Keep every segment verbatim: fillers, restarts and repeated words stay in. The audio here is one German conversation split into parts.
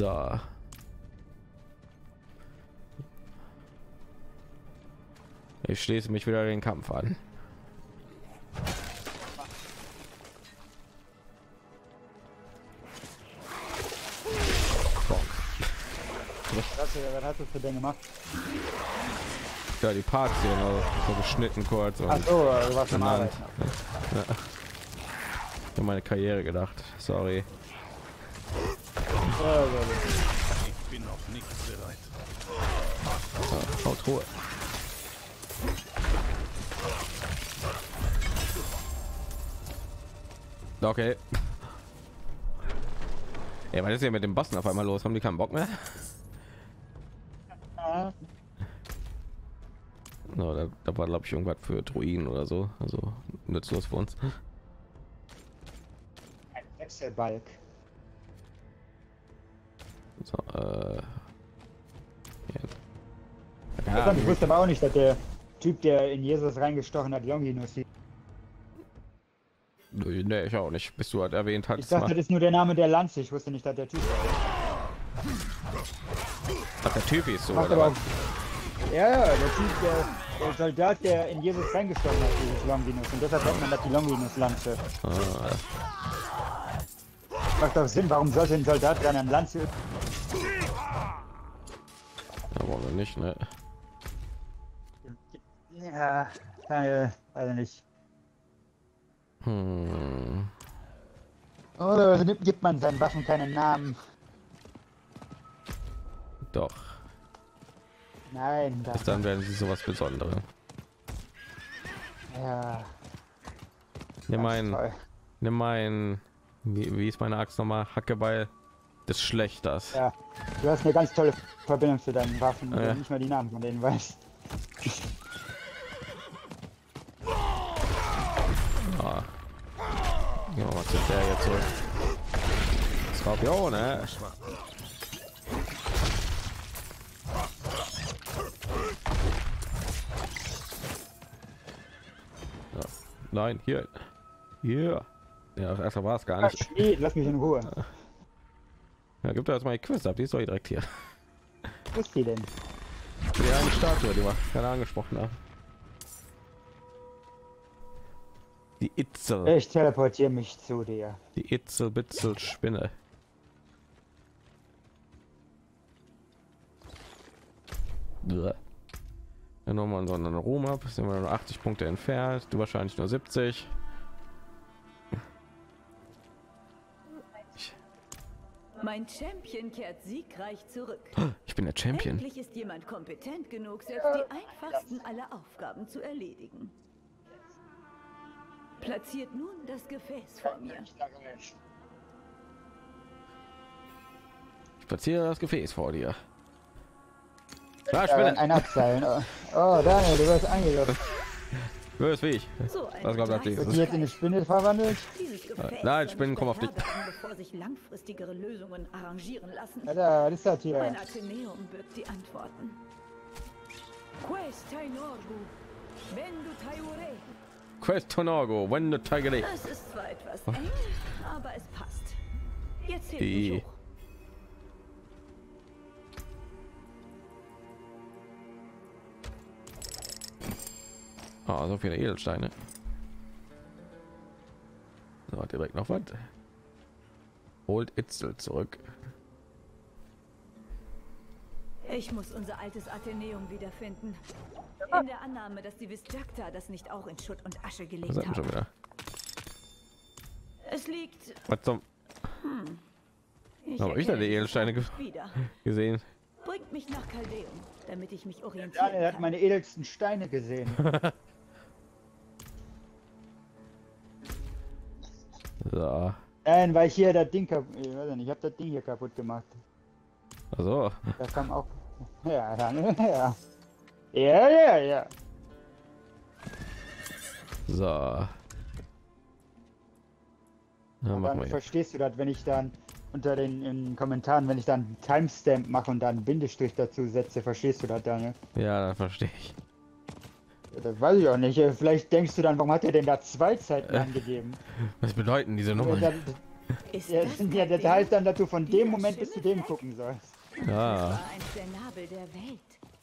So. Ich schließe mich wieder den Kampf an. Was hast du für den gemacht? Ja, die Parts hier noch so geschnitten kurz. Und Ach so, du warst am Arbeiten. Ja. Ich habe meine Karriere gedacht. Sorry. Ich bin noch nicht bereit. So, haut Ruhe. Okay. Ja, was ist hier mit dem Bossen auf einmal los? Haben die keinen Bock mehr? No, da, da war glaube ich irgendwas für Druiden oder so, also nützlos für uns. Ein Wechselbalg. So, äh, ja. Ja, ich wusste aber auch nicht, dass der Typ, der in Jesus reingestochen hat, Longinus hieß. Nee, ich auch nicht, bis du halt erwähnt hast. Ich dachte, das ist nur der Name der Lanze. Ich wusste nicht, dass der Typ war. Ach, der Typ ist so, Macht oder aber was? auch, ja, ja, der Typ, der, der Soldat, der in Jesus reingestochen hat, dieses Longinus. Und deshalb nennt man das die Longinus-Lanze. Ah, Macht doch Sinn, warum sollte ein Soldat dann eine Lanze... ja, wollen wir nicht, ne? Ja, äh, also nicht. Hm. Oder gibt man seinen Waffen keinen Namen? Doch, Nein, das... bis dann werden sie sowas Besonderes. Ja... Nimm ganz mein, toll. nimm mein, wie, wie ist meine Axt nochmal? Hackebeil des Schlechters. Ja, du hast eine ganz tolle Verbindung zu deinen Waffen, wenn Ja. du nicht mal die Namen von denen weißt. Ah. Gehen wir mal zu der jetzt zurück. Skorpion, ne? Ja. Nein, hier. Hier. Ja, erstmal war es gar nicht. Schnee, lass mich in Ruhe. Ja, gibt jetzt mal die Quiz ab, die ist doch direkt hier. Wo ist die denn? Die eine Statue, die wir gerade angesprochen haben. Die Itzel. Ich teleportiere mich zu dir. Die Itzel-Bitzel Spinne. Ja, nochmal so einen Ruhm ab, sind wir nur achtzig Punkte entfernt, du wahrscheinlich nur siebzig. Mein Champion kehrt siegreich zurück. Ich bin der Champion. Endlich ist jemand kompetent genug, selbst die einfachsten aller Aufgaben zu erledigen. Platziert nun das Gefäß vor mir. Ich platziere das Gefäß vor dir. Ah, Äh, Spinne. ein Abseilen. Oh, oh, Daniel, du wirst angelockt. Bös wie ich. So ein Was kommt als Wird nächstes? die jetzt in eine Spinne verwandelt? Dieses Gefäß Nein, soll Spinnen nicht kommen auf dich. beherbergen, bevor sich langfristigere Lösungen arrangieren lassen. Alter, was ist das Mein hier? Atheneum birgt die Antworten. Questa in orgu, vendu taiure. Questonorgo, when the tiger day. Es ist zwar etwas eng, aber es passt. Jetzt hebt Die- mich hoch. Ah, so viele Edelsteine. So, direkt noch was. Holt Itzel zurück. Ich muss unser altes Atheneum wiederfinden. In der Annahme, dass die Visjakta das nicht auch in Schutt und Asche Was gelegt hatten wir schon haben. wieder? Es liegt... Was zum Ich Aber ich erkenne hatte die dieses Edelsteine Ort nicht wieder. gesehen? Bringt mich nach Kaldeum, damit ich mich orientieren Daniel hat kann. meine edelsten Steine gesehen. So. Nein, weil ich hier das Ding kaputt... Ich weiß nicht, ich hab das Ding hier kaputt gemacht. Also, Da kam auch... Ja, Daniel, ja. Ja, ja, ja. so. Ja, Und machen dann wir jetzt. verstehst du das, wenn ich dann unter den in den Kommentaren, wenn ich dann Timestamp mache und dann einen Bindestrich dazu setze, verstehst du das, Daniel? Ja, dann verstehe ich. Ja, das weiß ich auch nicht. Vielleicht denkst du dann, warum hat er denn da zwei Zeiten angegeben? Was bedeuten diese Ja, Nummern? das, Ist Ja, das ja, kein das heißt Ding? dann, dass du von Wie dem ein Moment bis zu dem Schimmelfleck? gucken sollst. Ja, War eins der Nabel der Welt.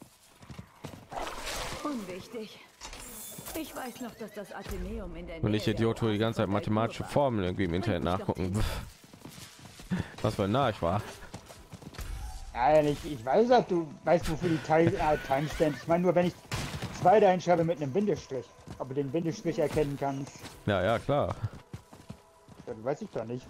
Unwichtig. Ich weiß noch, dass das Athenäum in der und Nähe ich Idiot der tue die ganze Zeit Oasis von mathematische Beltur war. Formeln irgendwie im Internet Bringt mich doch nachgucken. hin. Was für nah ich war. Nein, ich, ich weiß, dass du weißt, wofür die Teil, äh, Timestamps. Ich meine nur, wenn ich zwei dahin schreibe mit einem Bindestrich, ob du den Bindestrich erkennen kannst, Ja, ja, klar. das weiß ich doch nicht.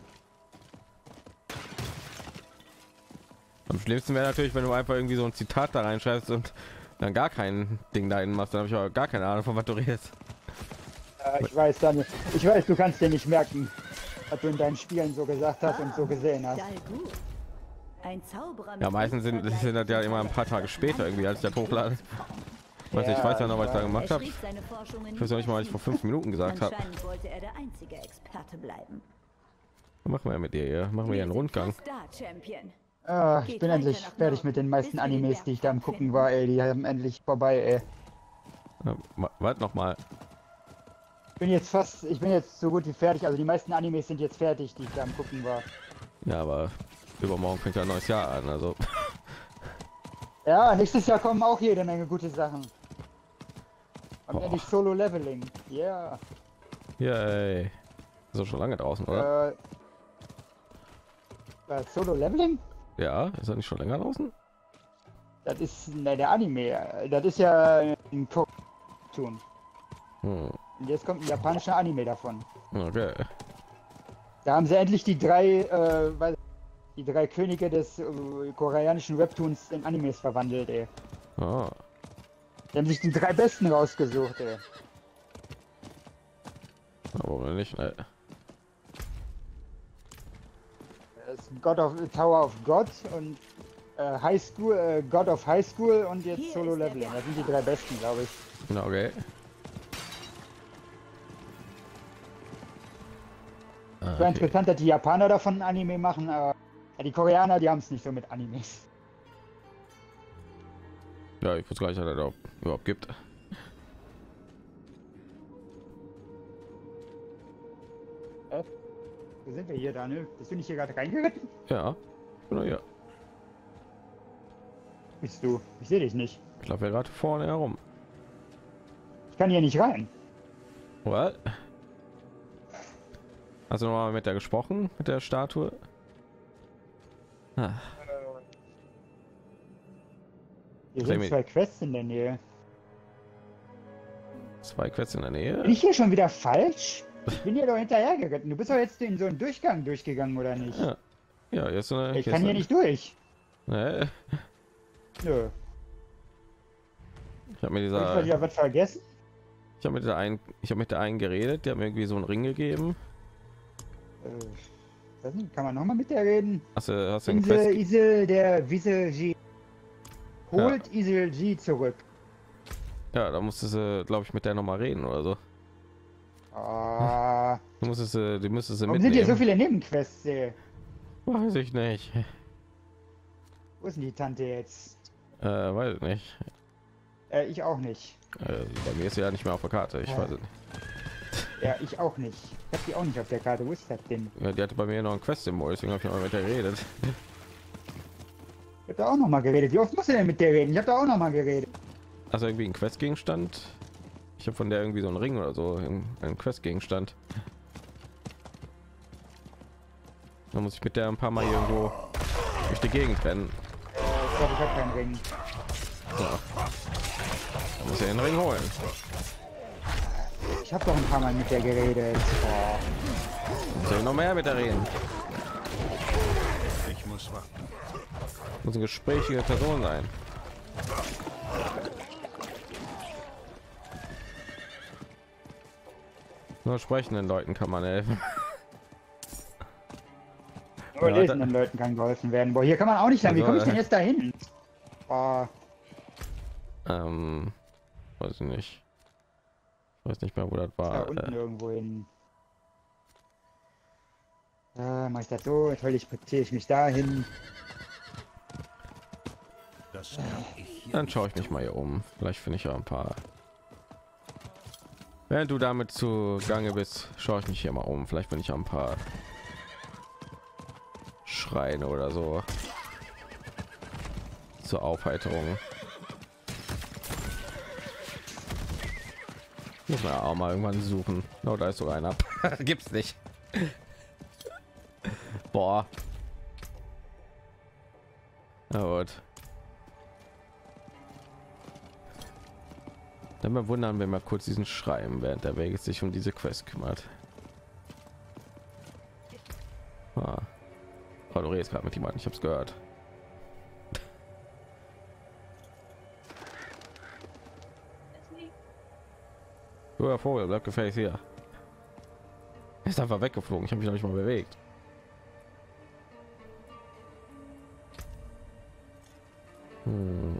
Am schlimmsten wäre natürlich, wenn du einfach irgendwie so ein Zitat da reinschreibst und dann gar kein Ding dahin machst. Dann habe ich aber gar keine Ahnung, von was du redest. Äh, ich weiß, Daniel, ich weiß, du kannst dir nicht merken, was du in deinen Spielen so gesagt hast und so gesehen hast. Dalgut. Ein Zauberer mit Ja, meistens sind, sind das ja immer ein paar Tage später irgendwie, als ich das hochlade. Weiß nicht, ich weiß ja noch, was ich da gemacht Er habe. schrieb seine Forschungen Ich weiß auch nicht mal, was ich vor fünf Minuten gesagt habe. Anscheinend wollte er der einzige Experte bleiben. Machen wir mit dir hier. Machen wir hier einen sind Rundgang. fast da, Champion. Ah, ich Geht bin weiter endlich nach fertig Norden, mit den meisten bis wir den Animes, die ich da am Bergpfad gucken finden. war, ey. Die haben endlich vorbei, ey. Ja, wa- warte noch mal. Ich bin jetzt fast, ich bin jetzt so gut wie fertig. Also die meisten Animes sind jetzt fertig, die ich da am gucken war. Ja, aber übermorgen fängt ja ein neues Jahr an. Also Ja, nächstes Jahr kommen auch jede Menge gute Sachen. Am Boah. endlich Solo Leveling. Ja. yay. So schon lange draußen, oder? Äh, äh, Solo Leveling? Ja, ist er nicht schon länger draußen? Das ist ne, der Anime. Das ist ja ein Cartoon. Hm. Und jetzt kommt ein japanischer Anime davon. Okay. Da haben sie endlich die drei, äh, weiß- die drei Könige des äh, koreanischen Webtoons in Animes verwandelt, ey. Ah. Die haben sich die drei besten rausgesucht, ey. Aber nicht. Ne. Das ist God of Tower of God und äh, High School, äh, God of High School und jetzt Hier Solo ist der Leveling. Das sind die Bergpfad. drei besten, glaube ich. Na, okay. Ah, War okay. interessant, dass die Japaner davon ein Anime machen, aber ja, die Koreaner, die haben es nicht so mit Animes. Ja, ich wusste gar nicht, dass er da überhaupt gibt. Wo sind wir hier, Daniel? Bist du nicht hier gerade reingeritten? Ja. Genau, ja. Bist du? Ich sehe dich nicht. Ich laufe ja gerade vorne herum. Ich kann hier nicht rein. What? Hast du noch mal mit der gesprochen, mit der Statue? Ah, Hier Dreh sind mich- zwei Quests in der Nähe. zwei Quests in der Nähe. Bin ich hier schon wieder falsch? Ich bin hier doch hinterher geritten. Du bist doch jetzt in so einen Durchgang durchgegangen, oder nicht? Ja. Ja, jetzt so eine. Ich hier kann ist hier eine- nicht durch. Nee, Nö. ich habe mit Hab ich dieser, mal wieder was vergessen? ich habe mit der einen, ich habe mit der einen geredet. Die haben mir irgendwie so einen Ring gegeben. Äh, weiß nicht, kann man nochmal mit der reden? Hast du, hast du einen Insel, Quest? Isel der Wiesel G. Holt Isel G zurück. Ja, da musstest du, glaube ich, mit der noch mal reden oder so. Ah, Du musstest, äh, du müsstest sie warum sind hier so mitnehmen. viele Nebenquests? Ey? Weiß ich nicht. Wo ist denn die Tante jetzt? Äh, weiß ich nicht. Äh, ich auch nicht. Äh, bei mir ist sie ja nicht mehr auf der Karte. Ich Ja. weiß es nicht. Ja, ich auch nicht. Ich hab die auch nicht auf der Karte. Wo ist das denn? Ja, die hatte bei mir noch ein Quest-Symbol, deswegen habe ich auch mit der geredet. Ich hab da auch noch mal geredet. Wie oft musst du denn mit der reden? Ich hab da auch noch mal geredet. Also irgendwie ein Quest-Gegenstand. Ich habe von der irgendwie so einen Ring oder so, ein Quest-Gegenstand. Da muss ich mit der ein paar Mal irgendwo durch die Gegend rennen. Äh, ich glaube, ich hab keinen Ring. Ja. Da muss ich den Ring holen. Ich hab doch ein paar Mal mit der geredet. Oh. Muss ich noch mehr mit der reden. Ich muss warten. Muss eine gesprächige Person sein. Nur sprechenden Leuten kann man helfen. Nur Ja, lesenden Leuten kann geholfen werden. Boah, hier kann man auch nicht lang. Wie Also, komme ich denn äh, jetzt dahin? Boah. Ähm, weiß ich nicht. Ich weiß nicht mehr, wo das Da war. unten Äh, irgendwo hin. Ja, mach ich das so, natürlich portiere ich mich dahin. Das kann ich hier Dann schaue ich mich mal hier um. Vielleicht finde ich ja ein paar. Während du damit zu Gange bist, schaue ich mich hier mal um. Vielleicht bin ich ja ein paar Schreine oder so zur Aufheiterung. Muss man auch mal irgendwann suchen. No, da ist sogar einer. Gibt's nicht. Boah. Na gut. Dann mal wundern, wenn wir kurz diesen Schreiben, während der Weg sich um diese Quest kümmert. Ah. Oh, du redest gerade mit jemandem, ich habe es gehört. Du, Herr Vogel, bleib gefälligst hier. Er ist einfach weggeflogen, ich habe mich noch nicht mal bewegt. Hm.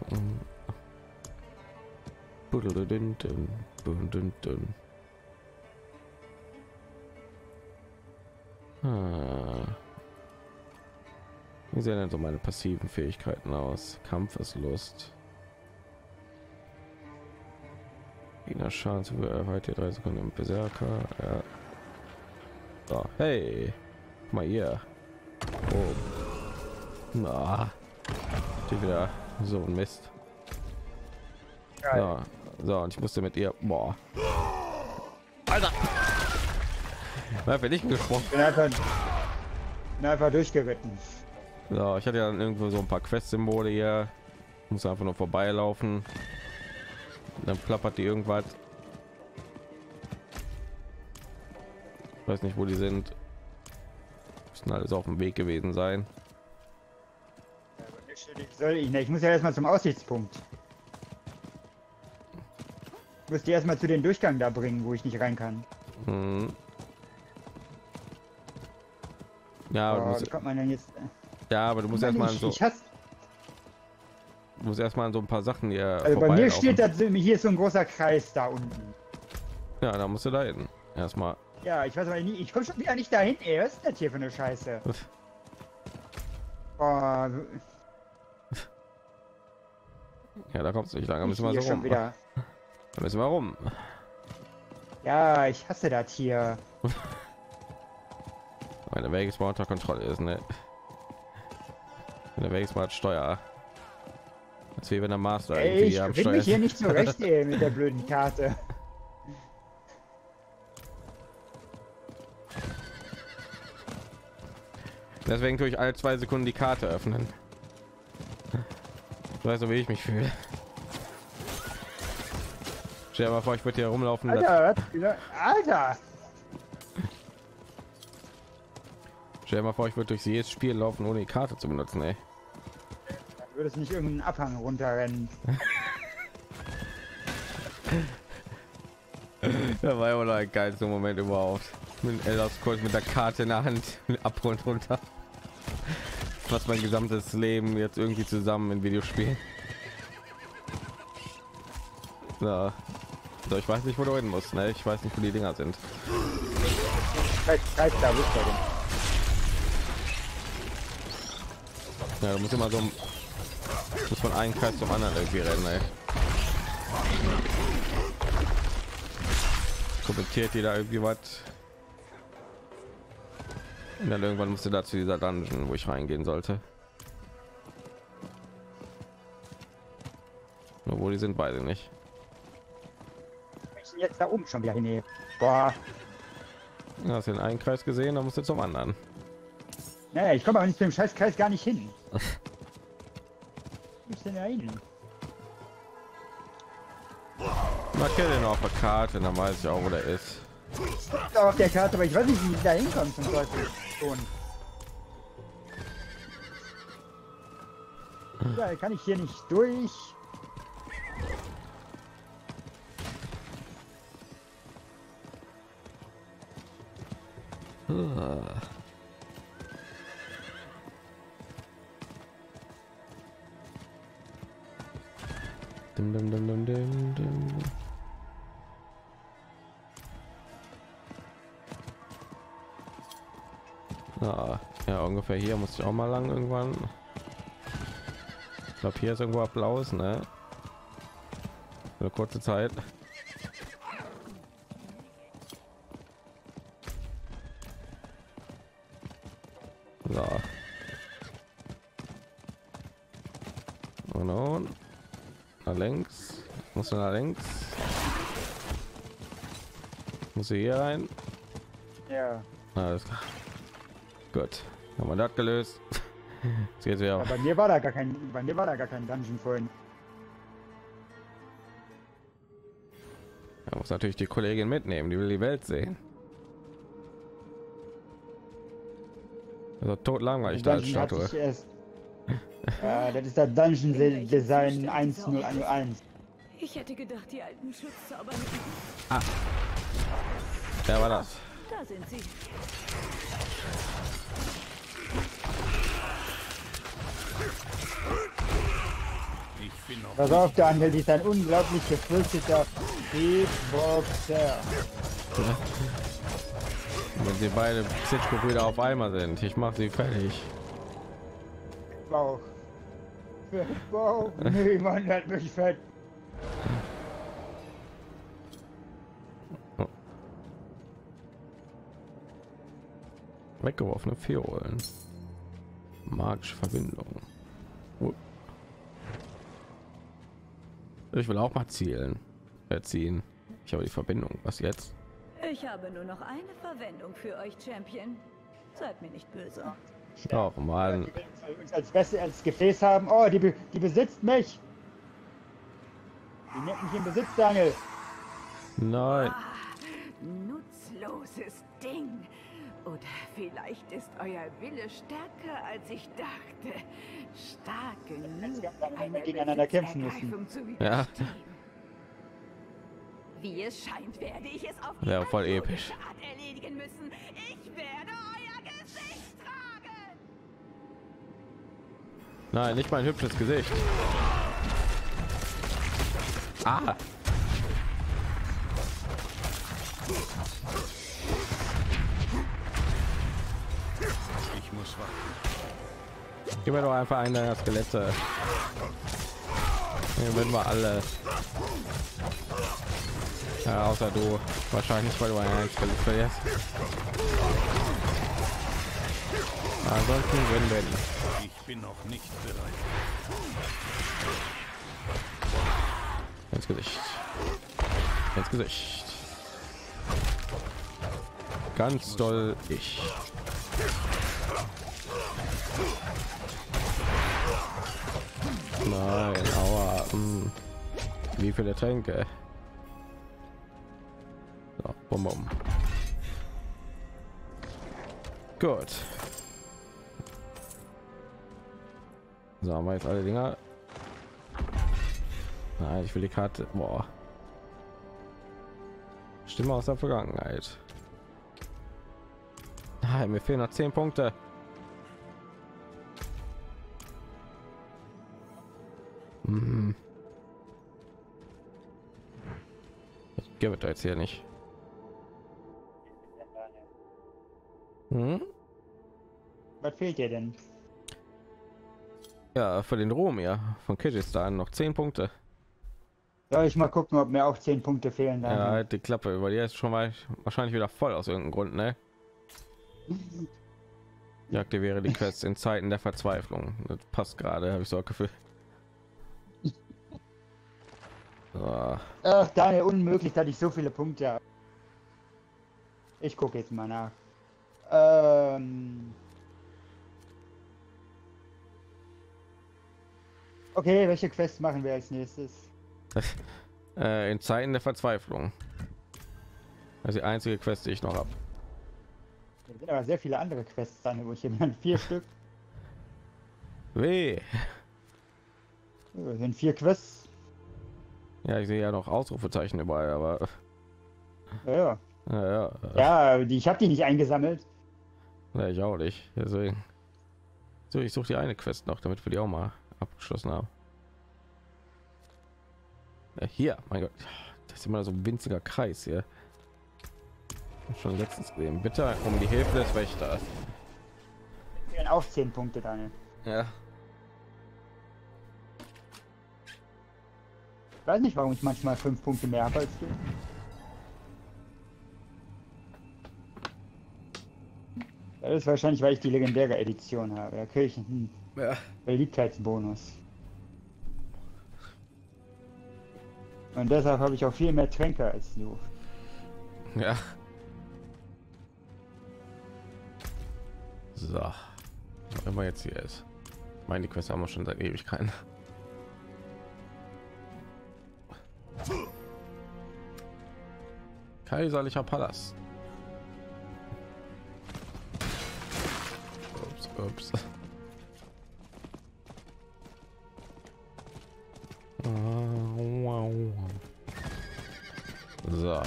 Ah. Wie sehen denn so meine passiven Fähigkeiten aus? Kampfeslust. Gegner Schaden zu erhalt hier drei Sekunden im Berserker. Ja. So, hey, guck mal hier. Oh. Na, die wieder so ein Mist. So, so, und ich musste mit ihr. Boah. Alter. Wer bin ich gesprochen? Bin einfach, bin einfach durchgeritten. So, ich hatte ja dann irgendwo so ein paar Quest-Symbole hier. Muss einfach nur vorbeilaufen. Dann plappert die irgendwas. Ich weiß nicht, wo die sind. Müssen alles auf dem Weg gewesen sein. Ich, soll, ich, ich muss ja erstmal zum Aussichtspunkt. Ich muss die erstmal zu den Durchgang da bringen, wo ich nicht rein kann. Hm. Ja, Oh, musst, wie kommt man denn jetzt? ja, aber du musst erstmal ich, so, ich hasse, du musst erstmal so ein paar Sachen hier. also bei mir steht das, hier ist so ein großer Kreis da unten. Ja, da musst du da hin. Erstmal. Ja, ich weiß aber nicht, ich komme schon wieder nicht dahin. Ey, was ist das hier für eine Scheiße? Oh, Ja, da kommst du nicht lang. Da müssen wir hier so schon rum. wieder. Da müssen wir rum. Ja, ich hasse das hier. Meine Vegas mal unter Kontrolle ist, ne? Der Vegas mal hat Steuer. Das ist wie wenn der Master Ey, irgendwie ich am bin Steuer mich ist. hier nicht zurecht, ey, mit der blöden Karte. Deswegen tue ich alle zwei Sekunden die Karte öffnen. Du weißt, wie ich mich fühle. Stell dir mal vor, ich würde hier rumlaufen. Alter, was? Alter! Stell dir mal vor, ich würde durch jedes Spiel laufen, ohne die Karte zu benutzen, ey. Dann würde es nicht irgendeinen Abhang runterrennen. Da war ja wohl ein geilster Moment überhaupt. Mit Elders kurz mit der Karte in der Hand, ab und runter. Was mein gesamtes Leben jetzt irgendwie zusammen in Videospielen. Ja. So, ich weiß nicht, wo du hin musst, ne? Ich weiß nicht, wo die Dinger sind. Kreis, Kreis da, wo ist der denn? Ja, du musst immer so muss von einem Kreis zum anderen irgendwie rennen, ey. Kommentiert die da irgendwie was? Und dann irgendwann musste da zu dieser Dungeon, wo ich reingehen sollte. Nur wo die sind, beide nicht. Ich bin jetzt da oben schon wieder hin. Boah. Ja, hast du den einen Kreis gesehen, dann musst du zum anderen. Naja, ich komme aber nicht zu dem scheiß Kreis gar nicht hin. Wo ist denn da hin? Markier den auf der Karte, dann weiß ich auch, wo der ist. Ist auch auf der Karte, aber ich weiß nicht, wie ich da hinkomme zum Teufel. Schon. Ja, kann ich hier nicht durch. Dum, dum, dum, dum, dum, dum. Ah, ja, ungefähr hier muss ich auch mal lang irgendwann. Ich glaube, hier ist irgendwo Applaus, ne? Für eine kurze Zeit. So. Und nun nach links. Muss nach links. Muss hier rein. Ja. Alles klar. Gut. Haben wir das gelöst. Jetzt geht's wieder ja. auf. Bei mir war da gar kein, bei mir war da gar kein Dungeon vorhin. Er muss natürlich die Kollegin mitnehmen, die will die Welt sehen. Also tot langweilig da als Dungeon hat Statue. sich erst, ja, das ist das Dungeon Design eins null eins. Ich hätte gedacht, die alten Schutzzauber. Ah. Wer war das? Da sind sie. Ich bin noch Pass auf, Daniel, die ist ein unglaublich gefürchteter Beatboxer. Wenn sie beide Sitchko-Brüder auf einmal sind, ich mache sie fertig. Bauch. Bauch. Niemand hat mich fett. Weggeworfene Fiolen. Magische Verbindung. Oh. Ich will auch mal zielen. Erziehen. Ich habe die Verbindung. Was jetzt? Ich habe nur noch eine Verwendung für euch, Champion. Seid mir nicht böse. Doch, mal. Die will uns als Beste als Gefäß haben. Oh, die, be die besitzt mich. Die nimmt mich in Besitz, Daniel. Nein. Ah, nutzloses Ding. Oder vielleicht ist euer Wille stärker, als ich dachte. Stark genug, Wenn wir gegeneinander kämpfen müssen. zu Ja. widerstehen. Wie es scheint, werde ich es auf die Wäre voll antilogische episch. Art erledigen müssen. Ich werde euer Gesicht tragen. Nein, nicht mein hübsches Gesicht. Ah. Ich muss warten. Gib mir doch einfach einen der Skelette. Hier werden wir alle. Ja, außer du. Wahrscheinlich, weil du ein Skelett verlierst. Ansonsten würden wir. Ich bin noch nicht bereit. Ins Gesicht. Ins Gesicht. Ganz doll ich. Nein, aua. Mh. Wie viele Tränke? So, bum, bum. Gut. So, haben wir jetzt alle Dinger. Nein, ich will die Karte. Boah. Stimme aus der Vergangenheit. Nein, mir fehlen noch zehn Punkte. Hm. Das gibt es jetzt hier nicht. Hm? Was fehlt dir denn? Ja, für den Rom ja von Kirgisistan noch zehn Punkte. Soll ich mal gucken, ob mir auch zehn Punkte fehlen? Ja, halt die Klappe, weil die ist schon mal wahrscheinlich wieder voll aus irgendeinem Grund, ne? Ich aktiviere die Quest in Zeiten der Verzweiflung. Das passt gerade, habe ich so ein Gefühl. So. Ach, Daniel, unmöglich, dass ich so viele Punkte habe. Ich gucke jetzt mal nach. Ähm okay, welche Quest machen wir als nächstes? äh, in Zeiten der Verzweiflung. Das ist die einzige Quest, die ich noch habe. Es sind aber sehr viele andere Quests, Daniel, wo ich hier vier Stück. Weh. Das sind vier Quests. Ja, ich sehe ja noch Ausrufezeichen überall, aber Ja, ja. ja, ja, ja die, ich habe die nicht eingesammelt. ja, ich auch nicht. Deswegen. So, ich suche die eine Quest noch, damit wir die auch mal abgeschlossen haben. Ja, hier, mein Gott, das ist immer so ein winziger Kreis hier. Schon letztens gesehen. Bitte um die Hilfe des Wächters. Fehlen auch zehn Punkte, Daniel. Ja. Ich weiß nicht, warum ich manchmal fünf Punkte mehr habe als du. Das ist wahrscheinlich, weil ich die legendäre Edition habe. Da kriege ich einen Ja. Beliebtheitsbonus. Und deshalb habe ich auch viel mehr Tränke als du. Ja. So. Was immer jetzt hier ist. Ich meine, die Quest haben wir schon seit Ewigkeiten. Kaiserlicher Palast. Ups, ups. So.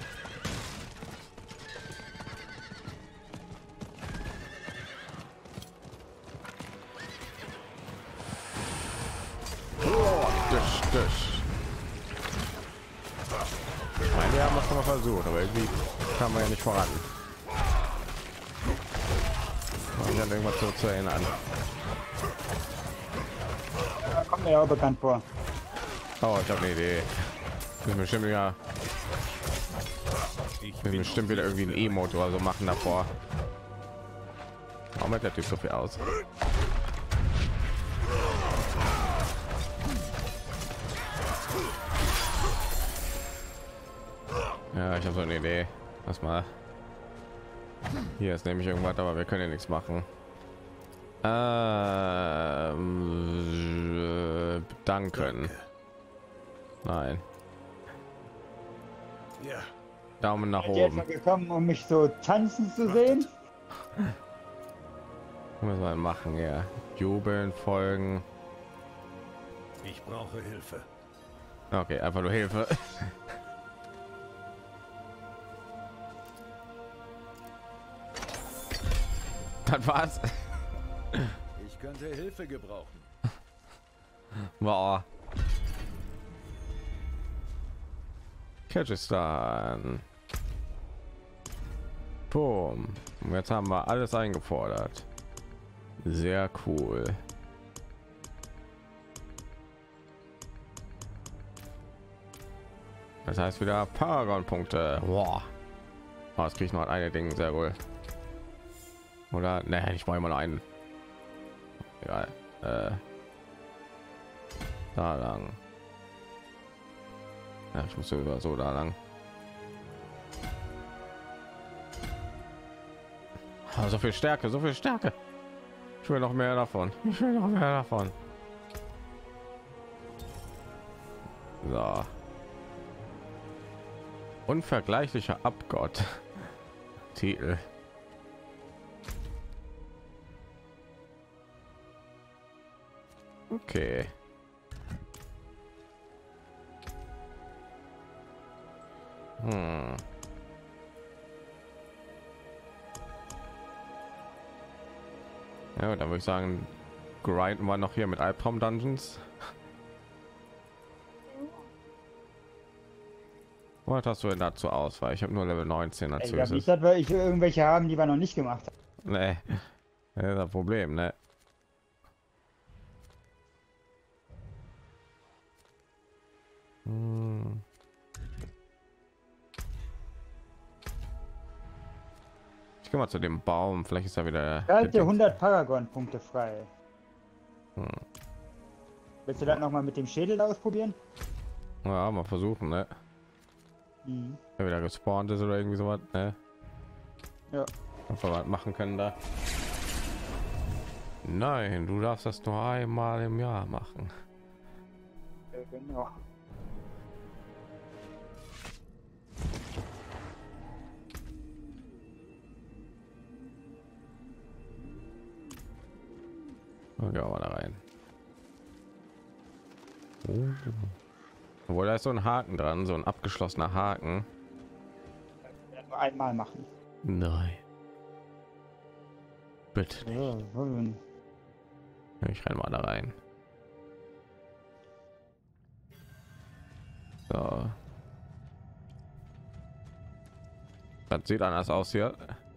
Durch, durch. Ich meine, wir haben das schon mal versucht, aber irgendwie kam man ja nicht voran. Ich an irgendwas so zu erinnern. Da kommt mir ja auch bekannt vor. Oh, ich habe eine Idee. Wir müssen bestimmt ja, Ich wir bin bestimmt wieder irgendwie ein Emote oder so machen davor. Warum hat der Typ so viel aus? Ja, ich habe so eine Idee. Lass mal. Hier ist nämlich irgendwas, aber wir können ja nichts machen. Ähm, danken. Nein. Ja, Daumen nach Seid ihr jetzt oben. mal gekommen, um mich so tanzen zu sehen? Muss man machen, ja. Jubeln, folgen. ich brauche Hilfe. Okay, einfach nur Hilfe. Das war's. Ich könnte Hilfe gebrauchen. Boah. Kirgisistan. Boom. Und jetzt haben wir alles eingefordert. Sehr cool. Das heißt wieder Paragon-Punkte. Boah. Oh, das kriege ich noch eine Ding, sehr wohl. Oder? Ne, ich brauche immer noch einen. Egal. Äh, da lang. Ja, ich muss über so da lang. Oh, so viel Stärke, so viel Stärke. Ich will noch mehr davon. Ich will noch mehr davon. So. Unvergleichlicher Abgott. Titel. Okay. Hm. Ja, dann würde ich sagen, grinden wir noch hier mit Albtraum Dungeons. Was hast du denn dazu aus? Weil ich habe nur Level neunzehn Ey, dazu. ich nicht, dass wir ich irgendwelche haben, die wir noch nicht gemacht haben. Nee. Das ist das Problem, ne? Hm. Ich gehe mal zu dem Baum, vielleicht ist er wieder. Halte hundert Paragon-Punkte frei. Hm. Willst du das noch mal mit dem Schädel ausprobieren? Ja, mal versuchen, ne? Mhm. Wer wieder gespawnt ist oder irgendwie sowas, ne? Ja. Ob wir was machen können da. Nein, du darfst das nur einmal im Jahr machen. Ja, genau. Und gehen wir mal da rein. Oh. Obwohl, da ist so ein Haken dran, so ein abgeschlossener Haken. Ja, nur einmal machen. Nein. Bitte. Ja, hm. Ich renn mal da rein. So. Das sieht anders aus hier.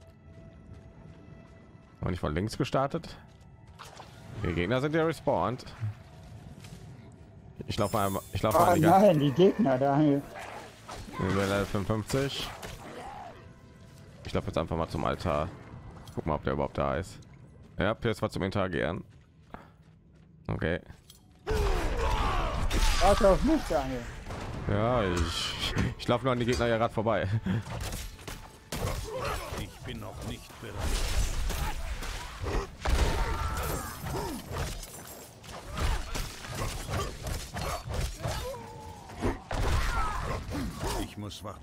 Und ich von links gestartet. Die Gegner sind ja respawned. Ich laufe einmal. Ich laufe Oh mal die nein, die Gegner da. Level fünfundfünfzig. Ich laufe jetzt einfach mal zum Altar. Guck mal, ob der überhaupt da ist. Ja, jetzt war zum Interagieren. Okay. Warte auf mich, Daniel. Ja, ich, ich laufe nur an die Gegner ja gerade vorbei. Ich bin noch nicht bereit. Ich muss warten.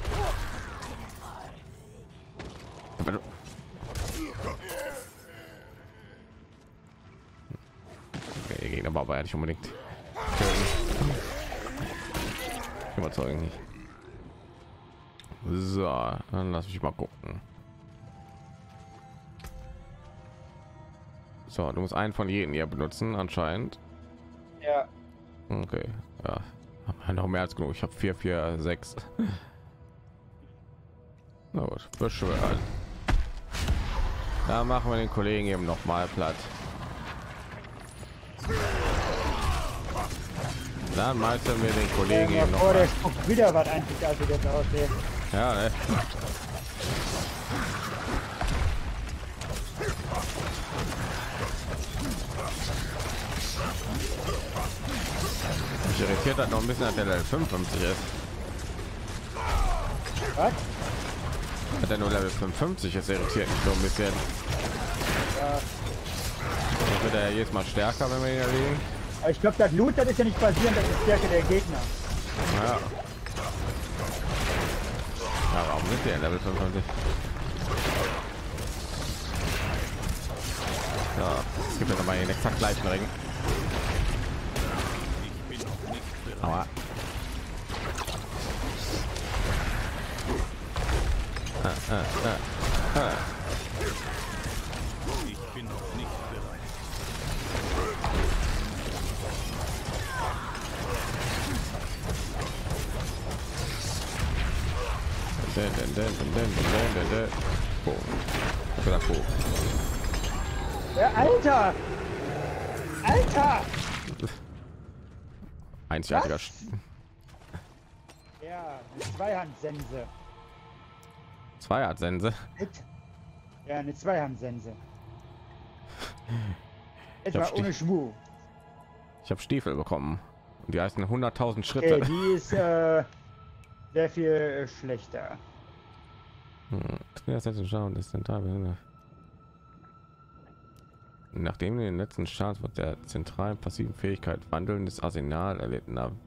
Okay, die Gegner war aber nicht unbedingt überzeugen nicht. So, dann lass mich mal gucken. So, du musst einen von jedem hier benutzen anscheinend. Ja. Okay, ja, haben noch mehr als genug. Ich habe vier, vier, sechs. Na gut, beschwören. Da machen wir den Kollegen eben noch mal platt. Dann meistern wir den Kollegen Ja, eben noch oh, der mal. spuckt wieder was Einzigartiges aus hier. Ja, ne? Mich irritiert hat noch ein bisschen, dass der Level fünfundfünfzig ist. Was? Hat er nur Level fünfundfünfzig ist, irritiert mich so ein bisschen. Ja. Jetzt wird er jedes Mal stärker, wenn wir ihn erlegen. Aber ich glaube, das Loot, das ist ja nicht basierend auf der Stärke der Gegner. Ja. Ja, warum sind die in Level fünfundfünfzig? Ja, es gibt ja noch mal den exakt gleichen Ring. Ich bin noch nicht bereit. Aber ah, ah, ah, ah. Ich bin noch nicht bereit. Dun, dun, dun, dun, dun, dun, dun, dun. Oh. Ich hab gedacht, oh. Ja, Alter! Alter! Einzigartiger. Was? Ja, eine Zweihandsense. Zweihandsense. Mit? Ja, eine Zweihandsense. Ich Etwa hab ohne Schmuh. Ich habe Stiefel bekommen und die heißen hunderttausend Schritte. Okay, die ist äh, sehr viel äh, schlechter. Hm. Das letzte Schauen ist zentral. Nachdem in den letzten Charts wird der zentralen passiven Fähigkeit wandelndes Arsenal erlitten haben.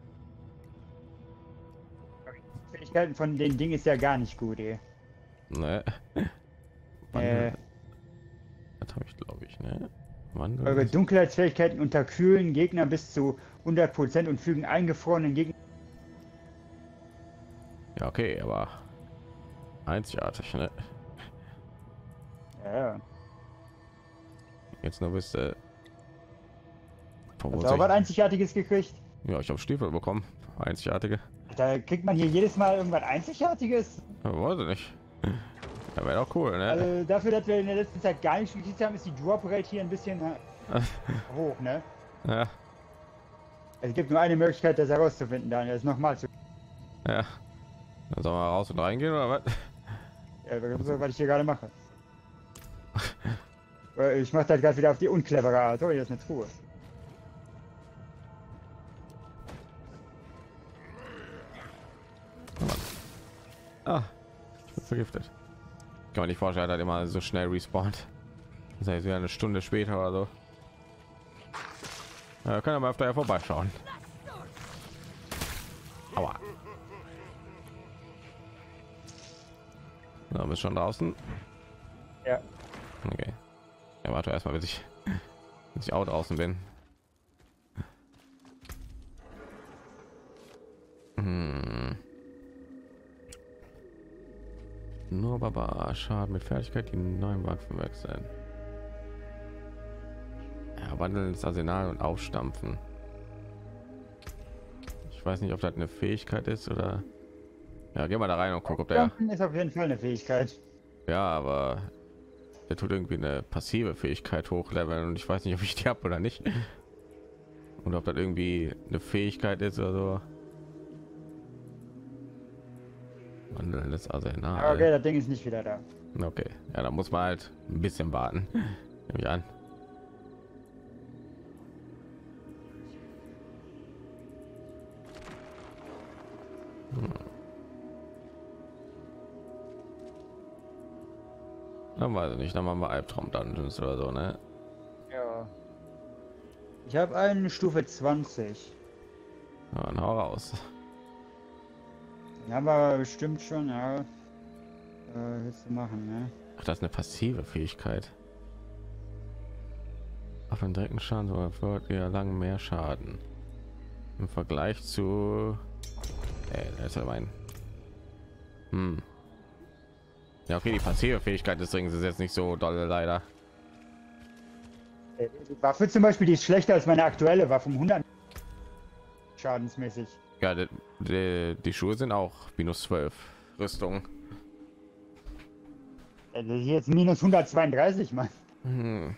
Die Fähigkeiten von den Dingen ist ja gar nicht gut, ey. Ne? Äh, Das habe ich, glaube ich, ne? eure Wandelndes- Dunkelheitsfähigkeiten unterkühlen Gegner bis zu hundert Prozent und fügen eingefrorenen Gegner. Ja, okay, aber einzigartig, ne? Ja, Jetzt nur wisst ihr. Von wo hast du auch was soll Einzigartiges gekriegt? ich- Ja, ich habe Stiefel bekommen. Einzigartige. Da kriegt man hier jedes Mal irgendwas Einzigartiges. Ja, weiß ich nicht. Ja, wäre doch cool, ne? Also dafür, dass wir in der letzten Zeit gar nicht gekriegt haben, ist die Drop Rate hier ein bisschen äh, hoch, ne? Ja, Es gibt nur eine Möglichkeit, das herauszufinden, Daniel, das nochmal zu. ja. Dann sollen wir raus und reingehen oder was? Ja, das ist, was ich hier gerade mache. Äh, Ich mache das gerade wieder auf die unclevere Art. Oh, hier ist eine Truhe. Ah, ich bin vergiftet. Kann man nicht vorstellen, dass er immer so schnell respawnt. Das heißt, wieder eine Stunde später oder so. Ja, können wir mal öfter ja vorbeischauen. Aua. Na, bist schon draußen? Ja. Okay. Ja, warte erstmal, bis ich, bis ich auch draußen bin. Hm. Nur Baba Schaden mit Fertigkeit, die neuen Waffen wechseln. Ja, wandeln ins Arsenal und aufstampfen. Ich weiß nicht, ob das eine Fähigkeit ist oder. Ja, geh mal da rein und guck, ob der. Jumpen ist auf jeden Fall eine Fähigkeit. Ja, aber der tut irgendwie eine passive Fähigkeit hochleveln und ich weiß nicht, ob ich die habe oder nicht. Und ob das irgendwie eine Fähigkeit ist oder so. Wandelndes Arsenal. Okay, das Ding ist nicht wieder da. Okay, ja, da muss man halt ein bisschen warten. Nehme ich an. Dann weiß ich nicht, dann machen wir Albtraum Dungeons oder so, ne? Ja. Ich habe eine Stufe zwanzig. Ja, dann hau raus. Den haben wir bestimmt schon, ja. Äh, willst du machen, ne? Ach, das ist eine passive Fähigkeit. Auf einen direkten Schaden wird wir lang mehr Schaden im Vergleich zu. Ey, das ist ja mein. Hm. Ja, okay, die passive Fähigkeit des Rings ist jetzt nicht so doll, leider. Die Waffe zum Beispiel, die ist schlechter als meine aktuelle Waffe um hundert schadensmäßig. Ja, die, die, die Schuhe sind auch minus zwölf Rüstung. Das ist jetzt minus hundertzweiunddreißig, Mann. Hm.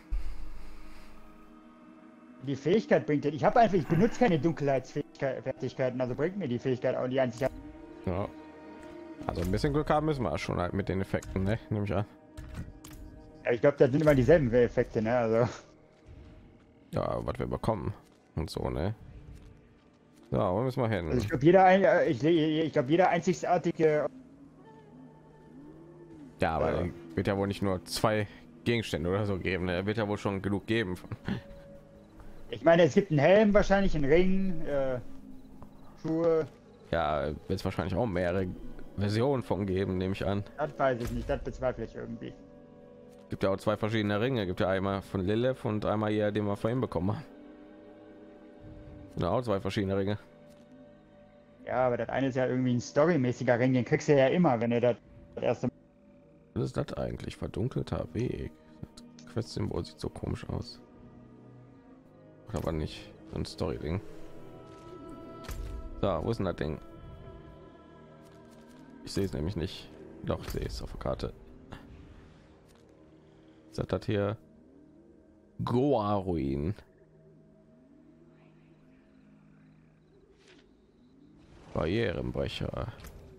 Die Fähigkeit bringt ich habe einfach ich benutze keine Dunkelheitsfertigkeiten, also bringt mir die Fähigkeit auch die einzige. Ja. Also ein bisschen Glück haben müssen wir schon halt mit den Effekten, ne? Nehme ich an. Ja, ich glaube, das sind immer dieselben Effekte, ne? Also. Ja, was wir bekommen und so, ne? Ja, wo müssen wir hin? Also ich glaube, jeder ein, äh, ich, ich glaube, jeder einzigartige. Ja, aber Ja. äh, wird ja wohl nicht nur zwei Gegenstände oder so geben. Er wird ja wohl schon genug geben. Ich meine, es gibt einen Helm, wahrscheinlich einen Ring, äh, Schuhe. Ja, wird es wahrscheinlich auch mehrere Versionen von geben, nehme ich an. Das weiß ich nicht, das bezweifle ich irgendwie. Gibt ja auch zwei verschiedene Ringe. Gibt ja einmal von Lilith und einmal hier, den wir vorhin bekommen haben. Ja, auch zwei verschiedene Ringe. Ja, aber das eine ist ja irgendwie ein storymäßiger Ring, den kriegst du ja immer, wenn du das, das erste Mal. Was ist das eigentlich? Verdunkelter Weg. Das Quest-Symbol sieht so komisch aus. Aber nicht so ein Story-Ding. So, wo ist denn das Ding? Ich sehe es nämlich nicht. Doch, ich sehe es auf der Karte. Ist das, das hier? Goa-Ruin. Barrierenbrecher.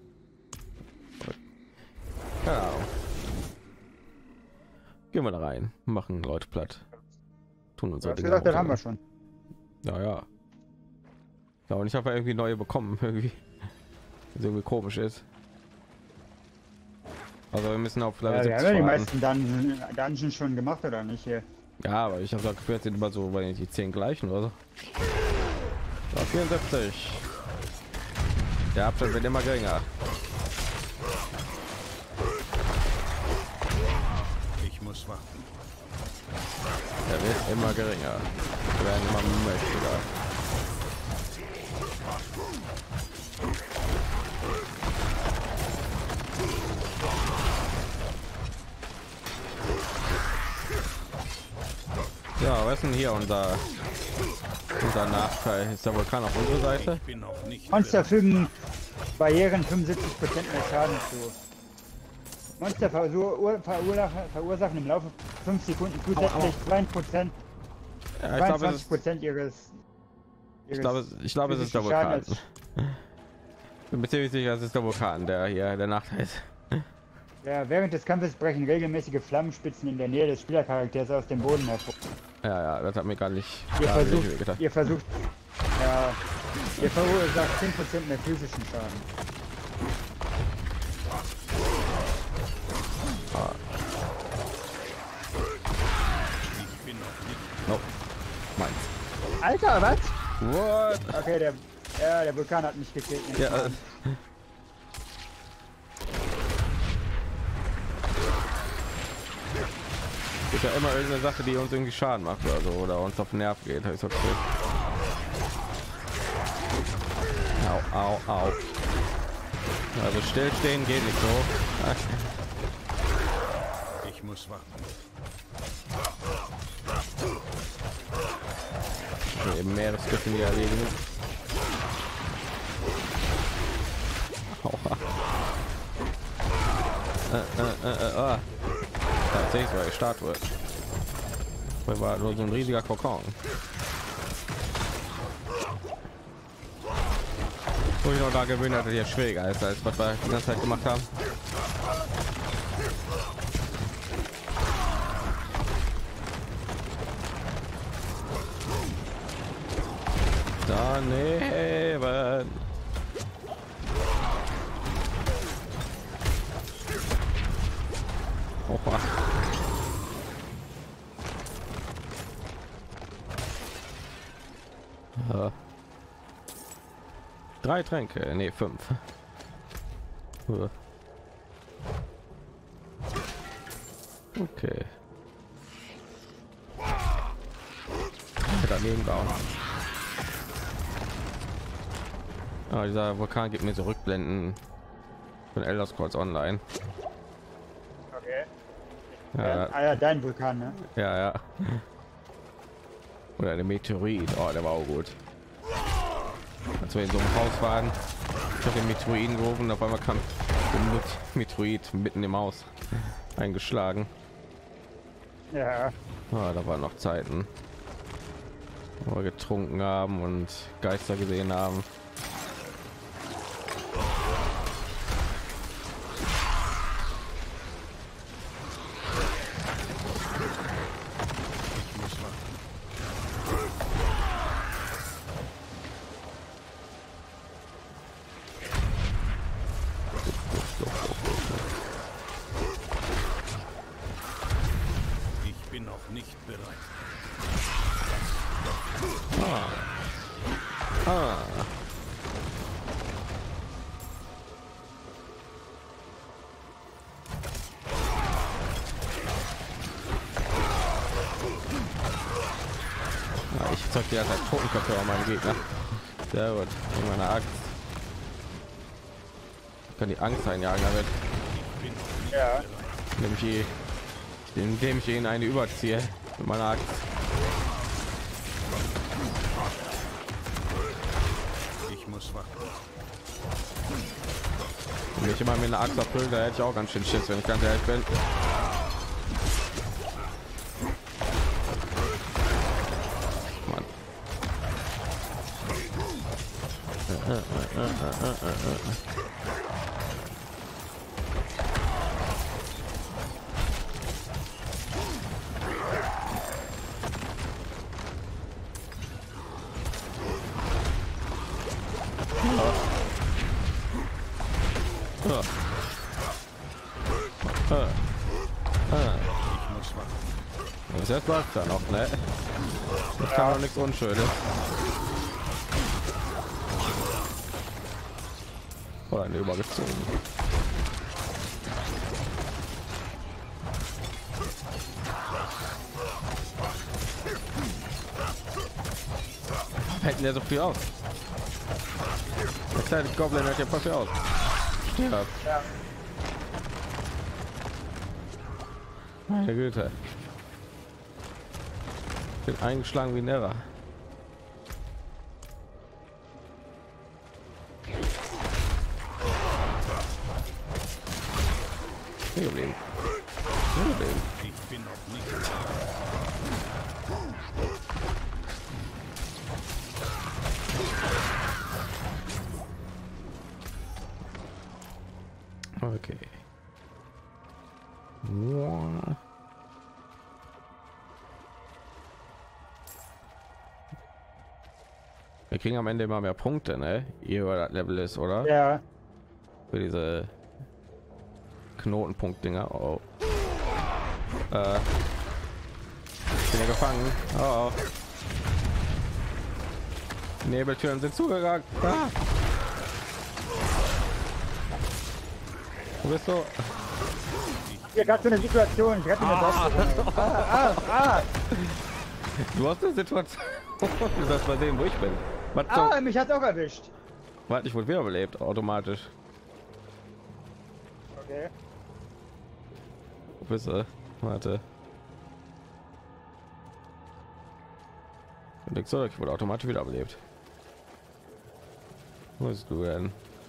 Ja. Gehen wir da rein, machen Leute platt. Tun unsere Ja, Dinge gesagt, das auch haben wir so. schon. Ja, ja. Ja, und ich habe irgendwie neue bekommen, irgendwie. Das irgendwie komisch ist. Also wir müssen auf Level Ja, wir haben siebzig ja die warten. meisten Dungeon, Dungeons schon gemacht, oder nicht hier? Ja, aber ich habe das Gefühl, sind immer so bei die zehn gleichen oder so. So, vierundsiebzig. Der Abstand wird immer geringer. Ich muss warten. Der wird immer geringer. Wir werden immer mächtiger. Ja, was ist denn hier unser unser Nachteil? Ist der Vulkan auf unserer Seite? Ich bin noch nicht Monster bereit. fügen Barrieren fünfundsiebzig Prozent mehr Schaden zu. Monster versur verursachen, verursachen im Laufe fünf Sekunden zusätzlich zwei Prozent, Ja, ich glaube, es zweiundzwanzig ist, Prozent ihres, ihres ich glaube, ich glaube, es ist der physischen Vulkan. Schadens. Ich bin mir ziemlich sicher, es ist der Vulkan, der hier der Nachteil ist. Ja, während des Kampfes brechen regelmäßige Flammenspitzen in der Nähe des Spielercharakters aus dem Boden hervor. Ja, ja, das hat mir gar nicht, Ihr gar nicht versucht, wehgetan. ihr versucht, ja, ihr verursacht zehn Prozent mehr physischen Schaden. Ich bin noch nicht. Nope. Meins. Alter, was? What? Okay, der, ja, der Vulkan hat mich gekillt. Ja, äh, ist ja immer irgendeine Sache, die uns irgendwie Schaden macht oder so, oder uns auf den Nerv geht. Hab ich so gefühlt. Au, au, au. Also stillstehen geht nicht so. Ich muss warten. Eben Meeresgriffen hier erledigen. Aua. Äh, äh, äh, äh, ah. Tatsächlich war die Statue. Das war nur so ein riesiger Kokon. Wo ich noch da gewöhnt hatte, hier schwieriger ist, als was wir die ganze Zeit gemacht haben. Daneben. Oha. Äh, drei Tränke, nee, fünf. Äh. Okay. Daneben bauen. Ah, dieser Vulkan gibt mir so Rückblenden von Elder Scrolls Online. Okay. Ja, Ah ja, dein Vulkan, ne? ja, ja. Oder der Meteorit. Oh, der war auch gut. Als wir in so einem Haus waren, ich habe den Meteoriten gerufen, auf einmal kam ein Meteorit mitten im Haus eingeschlagen. Ja. Ah, da waren noch Zeiten, wo wir getrunken haben und Geister gesehen haben. Ich muss warten. Ich bin noch nicht bereit. Ah. Ja, ich zeig dir halt Totenköpfe an meinen Gegner. Sehr gut. Mit meiner Axt. Ich kann die Angst einjagen damit, Ja. indem ich, ihn- indem ich ihn eine überziehe mit meiner Axt. Ich muss warten. Wenn ich immer mit einer Axt erfüllt, da hätte ich auch ganz schön Schiss, wenn ich ganz ehrlich bin. Mann. Ah. Ah. Ah. Ich muss warten. Das jetzt läuft da noch, ne? Das kann doch nichts Unschönes. Oder eine übergezogen. Hätten ja so viel aus. Der kleine Goblin hat ja voll viel aus. Ja. Ja. Meine Güte. Bin eingeschlagen wie ein Irrer. Hier geblieben. Hier geblieben. Ich bin noch nicht bereit. Okay. Wow. Wir kriegen am Ende immer mehr Punkte, ne? Je höher das Level ist, oder? Ja. Für diese Knotenpunkt-Dinger. Oh. Äh. Ich bin ja gefangen. Oh. Nebeltüren sind zugegangen. Ah. Wo bist du? Hier gerade so eine Situation. Ich rette mir das. Ah, ah, ah. Du hast eine Situation. Du sollst mal sehen, wo ich bin. Was Ah, mich hat auch erwischt. Warte, ich wurde wiederbelebt, automatisch. Okay. Wo bist du? Warte. Ich so, ich wurde automatisch wiederbelebt. Wo bist du denn?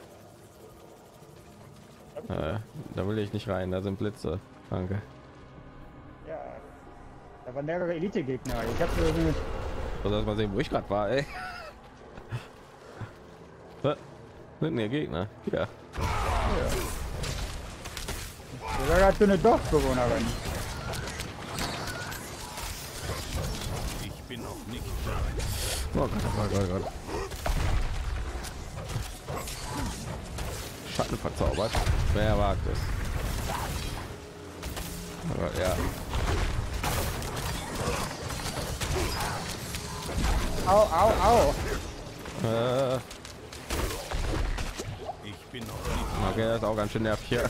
Äh, da will ich nicht rein, da sind Blitze. Danke. Ja. Da waren mehrere Elite-Gegner. Ich habe so eine... So, soll mal sehen, wo ich gerade war, ey. Was? Sind hier Gegner? Ja. Da war gerade so eine Dorfbewohnerin. Ich bin noch nicht bereit. Oh Gott, oh Gott, oh Gott. Schatten verzaubert. Wer wagt es? Aber ja. Au, au, au. Äh, Ich bin noch nicht. okay, das ist auch ganz schön nervig hier.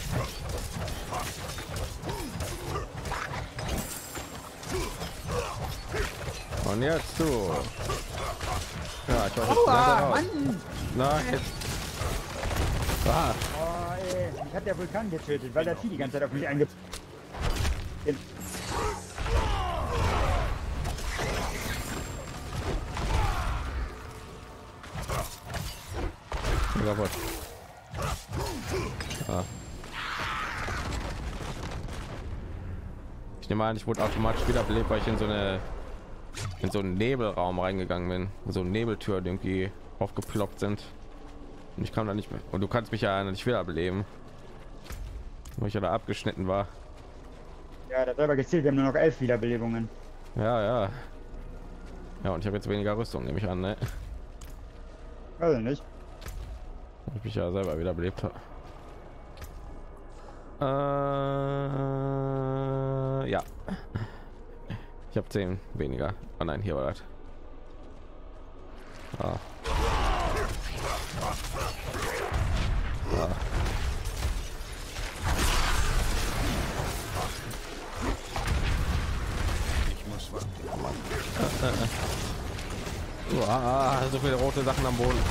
Und jetzt du. Ja, ich weiß jetzt Aua, raus. Mann. Nein. Ah, Oh, ey. Mich hat der Vulkan getötet, weil der Vieh die ganze Zeit auf mich einge... kaputt. Ah. Ich nehme an, ich wurde automatisch wiederbelebt, weil ich in so eine in so einen Nebelraum reingegangen bin, so eine Nebeltür, die irgendwie aufgeploppt sind. Und ich kam da nicht mehr. Und du kannst mich ja nicht wiederbeleben, weil ich ja da abgeschnitten war. Ja, das hat aber gezählt, wir haben nur noch elf Wiederbelebungen. Ja, ja. Ja, und ich habe jetzt weniger Rüstung, nehme ich an, ne? Also nicht. Ich mich ja selber wiederbelebt habe. Äh, ja. Ich habe zehn weniger. Oh nein, hier war das. Ah. Ah. Ich muss warten. Uah, so viele rote Sachen am Boden.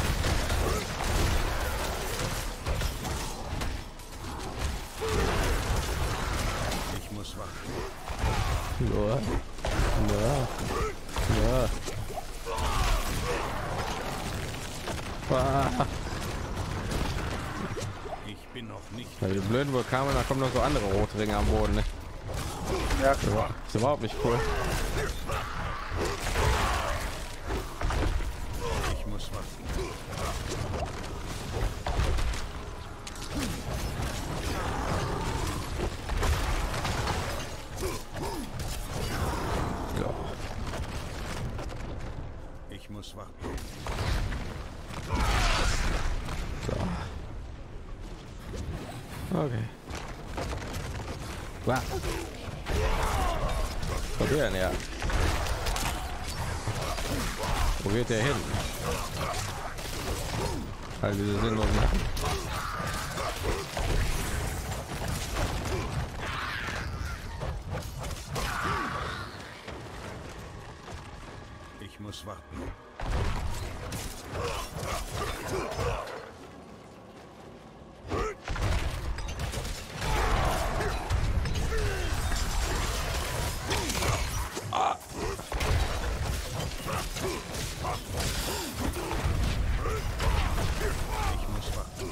Ich muss warten. Ja. Ja. Ja. Ah. Ich bin noch nicht. Ja, die blöden Vulkane, da kommen noch so andere rote Ringe am Boden. Ne? Ja. Ist überhaupt nicht cool. Ich muss warten. Ja. Ich muss warten. So. Okay. Wow. Wo geht denn, ja? Wo geht der hin? All diese sinnlosen Sachen. Ich muss warten. Ich muss warten.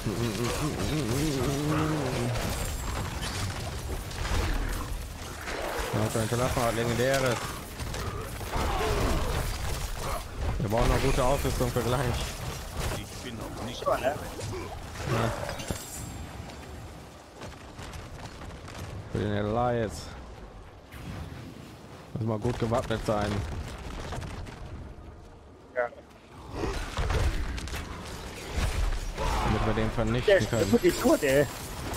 Ja, ein Telefon hat legendäres. Wir brauchen noch gute Ausrüstung für gleich. Ich bin noch nicht. So, ne? Ja. Für den Elias. Muss mal gut gewappnet sein. Ja. Damit wir den Der vernichten ist können. wirklich tot, ey.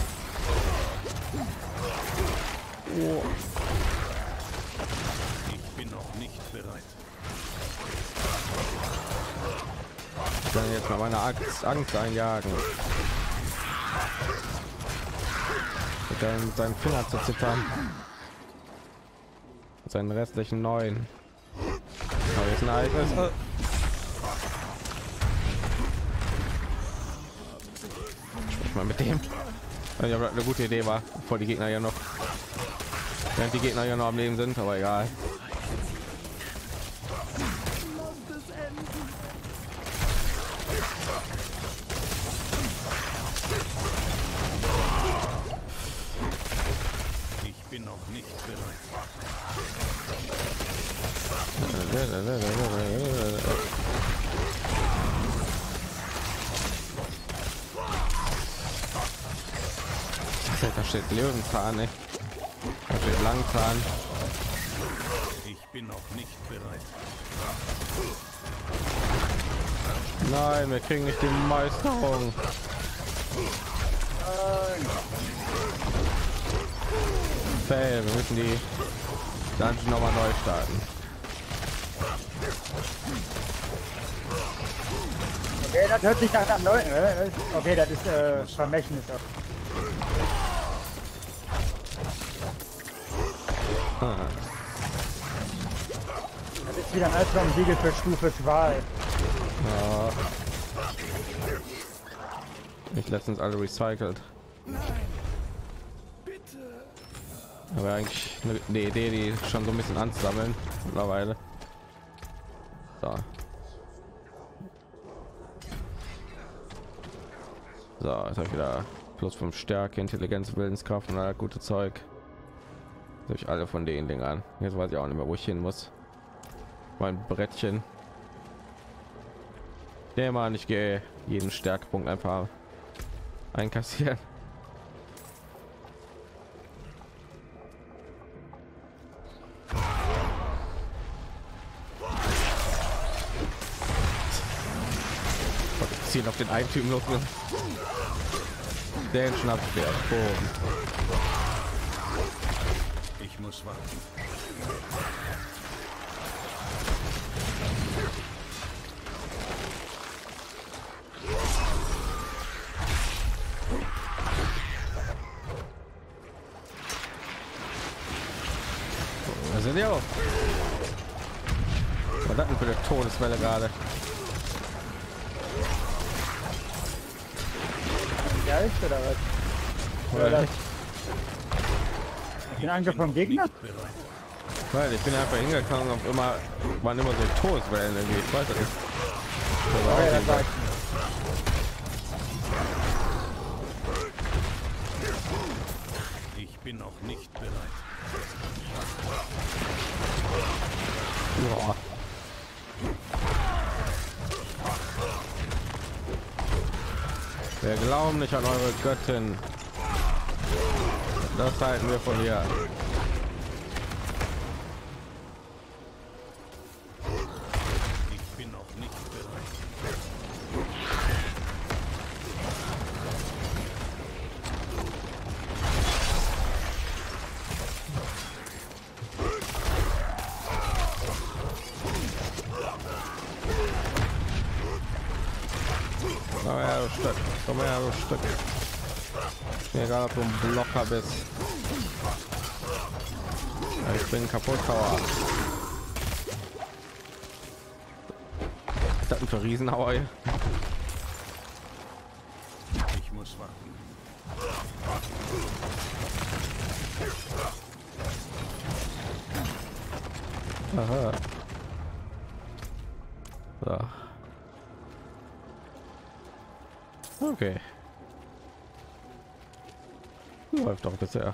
Oh. Ich bin noch nicht bereit. Ich kann jetzt mal meine Angst, Angst einjagen. Mit seinen, seinen Finger zu zittern. Mit seinen restlichen neuen. Aber jetzt ein Ereignis. Oh. Sprich mal mit dem. Ich habe eine gute Idee war, bevor die Gegner ja noch, während die Gegner ja noch am Leben sind, aber egal. Ich bin noch nicht bereit. Da steht Löwenzahn, ne? Da steht Langzahn. Ich bin noch nicht bereit. Nein, wir kriegen nicht die Meisterung. Fail, wir müssen die Dungeon noch mal neu starten. Okay, das hört sich nach einem Leuten. Okay, das ist äh, Vermächtnis. Ah. Das ist wieder ein Albtraum-Siegel für Stufe zwei. Ja. Ich letztens alle recycelt. Aber eigentlich eine, eine Idee, die schon so ein bisschen anzusammeln mittlerweile. So. So, jetzt habe ich wieder plus fünf Stärke, Intelligenz, Willenskraft und all gute Zeug. Durch alle von den Dingern. Jetzt weiß ich auch nicht mehr, wo ich hin muss. Mein Brettchen. Der Mann, ich gehe jeden Stärkepunkt einfach einkassieren. Ziehen auf den einen Typen los. Den schnappt der. Boom. Ich muss warten. Da sind die auch. Was hat denn für eine Todeswelle gerade? Ja, ist oder was? Oder das? Den Angriff vom Gegner? Weil ich bin einfach hingekommen und immer waren immer so Todeswellen irgendwie. Ich weiß es nicht. Das war auch Ja, das dieser- war Ich bin noch nicht bereit. Ja. Wir glauben nicht an eure Göttin. Das halten wir von hier. Ich bin noch nicht bereit. Komm her, du Stück. Komm her, du Stück. Mir egal, ob du ein Blocker bist. Ja, ich bin kaputt, Tower. Was ist das denn für Riesenhauer hier? Ich muss warten. Aha. So. Okay. Läuft doch bisher.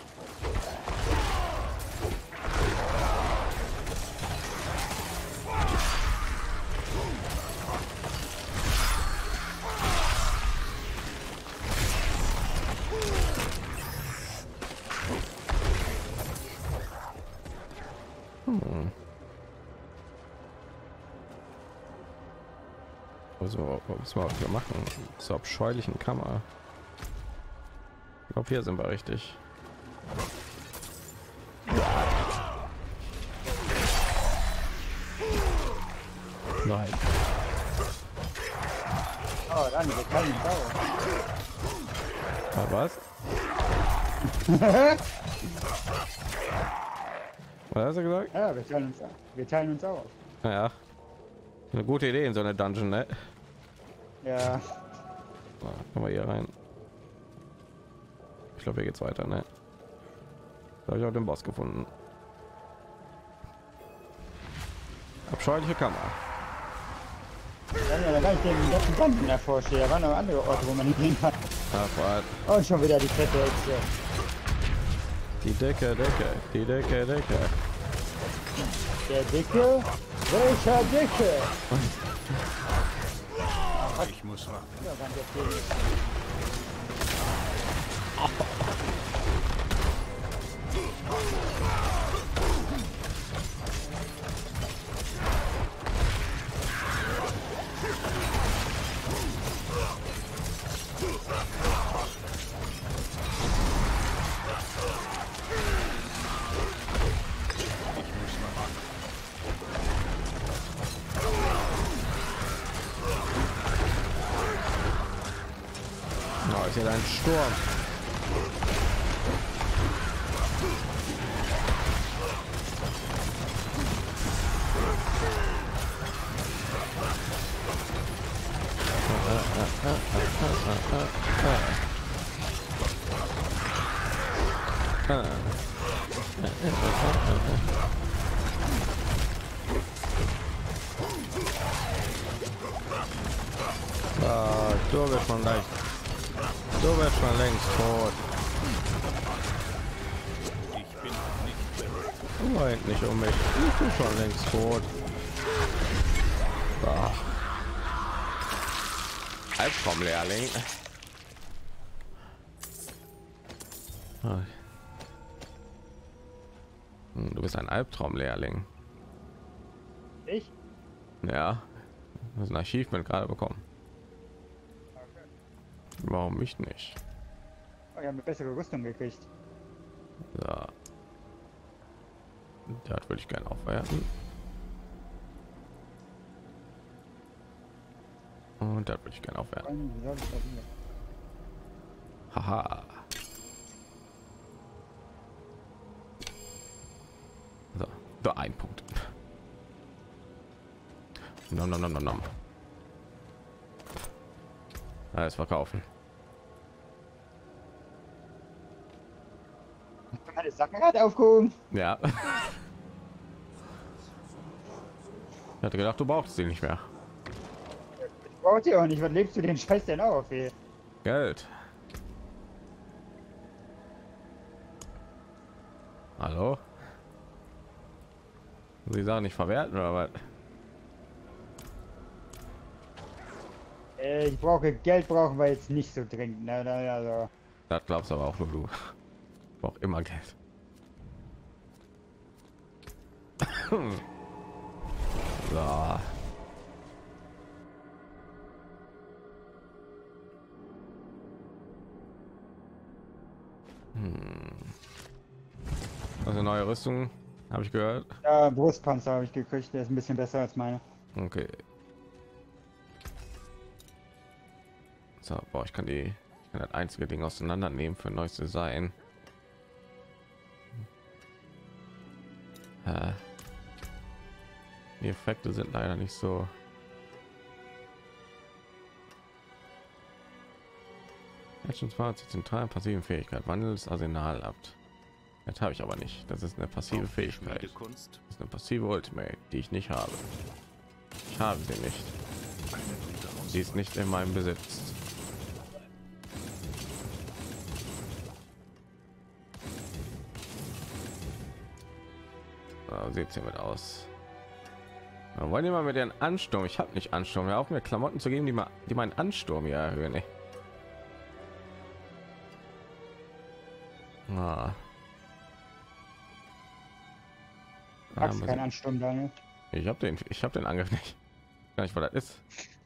Hm. Also, was wir hier machen? So abscheulichen Kammer. Ich glaube, hier sind wir richtig. Nein. Oh, dann, wir können nicht sauer. Ah, was? Was hast du gesagt? Ja, wir teilen uns, wir teilen uns aus. Naja, eine gute Idee in so eine Dungeon, ne? Ja, So, kommen wir hier rein. Ich glaube, hier geht's weiter, ne? Da habe ich auch den Boss gefunden. Abscheuliche Kammer. dann, ja, dann kann ich den ganzen Banden erforschen. Da waren noch andere Orte, wo man nicht hin kann. Ach, was? Und schon wieder die fette Hexe. Die Decke, Decke, die Decke, Decke. Der Dicke? Welcher Dicke? Ich muss warten. Ja, dann jetzt hier nicht. Oh, ist ja ein Sturm. Ah, du bist schon leicht. Du bist schon längst tot. Ich bin noch nicht bereit. Du weint nicht um mich. Ich bin schon längst tot. Ah. Albtraumlehrling. Ah. Hm, du bist ein Albtraumlehrling. Ich? Ja. Du hast ein Achievement gerade bekommen. Warum mich nicht? Oh, ich habe eine bessere Rüstung gekriegt. So. Das würde ich gerne aufwerten. Und das würde ich gerne aufwerten. Wie soll ich das hier? Haha. So, nur ein Punkt. Nom, nom, nom, nom, nom. Alles verkaufen. Meine Sachen hat aufgehoben. Ja. Ich hatte gedacht, du brauchst sie nicht mehr. Ich brauche die auch nicht. Was lebst du den Scheiß denn auf, ey? Geld. Hallo? Sie sagen nicht verwerten oder was? Äh, ich brauche Geld, brauchen wir jetzt nicht so dringend. Ne? Also. Das glaubst aber auch nur du. Ich brauche immer Geld. So. Hm. Also neue Rüstung, habe ich gehört. Ja, Brustpanzer habe ich gekriegt. Der ist ein bisschen besser als meine. Okay. So, boah, ich kann die, ich kann das einzige Ding auseinandernehmen für ein neues Design. Äh, die Effekte sind leider nicht so. Action zwar zur zentralen passiven Fähigkeit, wandelt das Arsenal ab. Das habe ich aber nicht. Das ist eine passive Fähigkeit. Schmiedekunst. Das ist eine passive Ultimate, die ich nicht habe. Ich habe sie nicht. Sie ist nicht in meinem Besitz. So sieht sie mit aus. Wir wollen immer mit ihren Ansturm. Ich habe nicht Ansturm. Hör auf, mir Klamotten zu geben, die mal, die meinen Ansturm hier erhöhen. Ey. Ah. Magst Ah, keinen Ansturm, Daniel? Ich habe den, ich habe den Angriff nicht. Gar nicht, was das ist.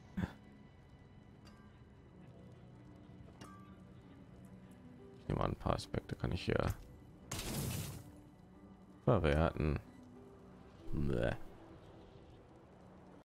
Ich nehme an, ein paar Aspekte kann ich hier verwerten. Bäh.